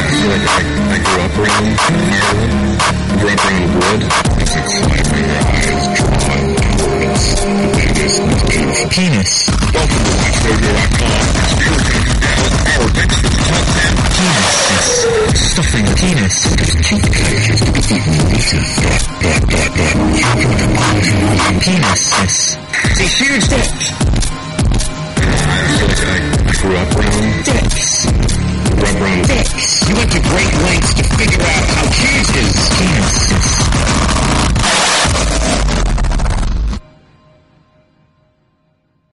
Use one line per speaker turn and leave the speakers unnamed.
feel like I grew up around Ireland. Grew up around wood. It's exciting. Your eyes drawn towards the biggest, most beautiful penis. Welcome to WatchMojo.com. You're going to do down our picks for the top 10. Penis. Yes. Stuffing the penis. Toothpaste is to be eaten liters. Penis. Yes. It's a huge dick. I feel like I grew up around dicks. Grew up around dicks. You went to great lengths to figure out how huge his penis is.